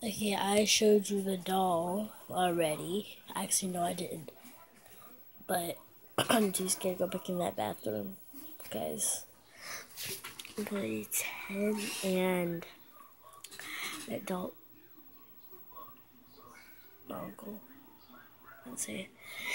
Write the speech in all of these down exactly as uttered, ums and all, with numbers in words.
Okay, I showed you the doll already. Actually, no, I didn't. But I'm too scared to go back in that bathroom, guys. Okay, ten and adult uncle. Let's see.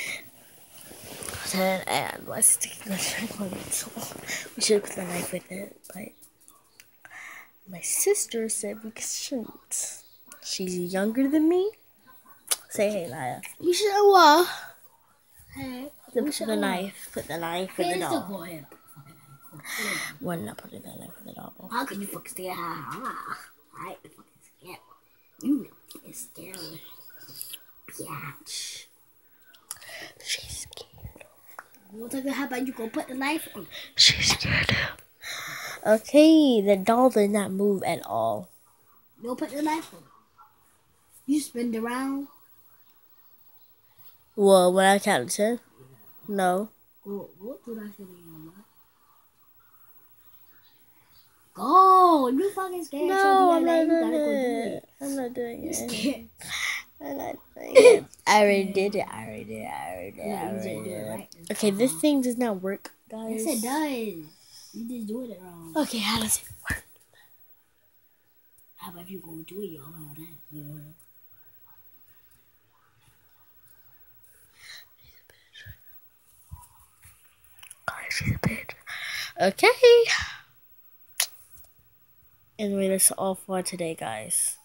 ten and my sticky on it, so we should put the knife with it, but my sister said we shouldn't. She's younger than me. Say hey, Naya. You should have what? Hey, So put the knife. Put the knife with the doll. Go ahead. We're not putting the knife with the doll. How can you fucking stay? Ha ha. I ain't fucking scared. You fucking scared. Bitch. She's scared. What the how about you go put the knife on? She's scared. Okay, the doll did not move at all. You put the knife on. You spin around. Well, when I counted ten, no. Go, what did I say? Go! You fucking scared? No, I'm not doing it. I'm not doing it. I'm not doing it. I already did it. I already did it. I already did it. I already did it. Okay, this thing does not work, guys. Yes, it does. You just doing it wrong. Okay, how does it work? How about you go do it all that? Yeah. She's a bitch. Okay. Anyway, that's all for today, guys.